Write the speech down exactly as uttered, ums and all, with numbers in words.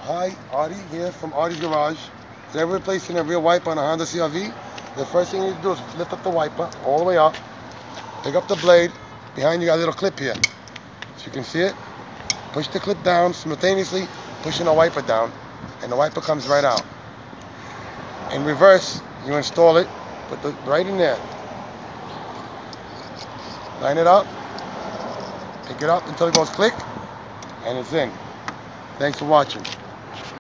Hi, Artie here from Artie's Garage. Today we're replacing a rear wiper on a Honda C R V. The first thing you need to do is lift up the wiper all the way up. Pick up the blade. Behind you got a little clip here. So you can see it. Push the clip down simultaneously, pushing the wiper down, and the wiper comes right out. In reverse, you install it, put the right in there. Line it up, pick it up until it goes click, and it's in. Thanks for watching.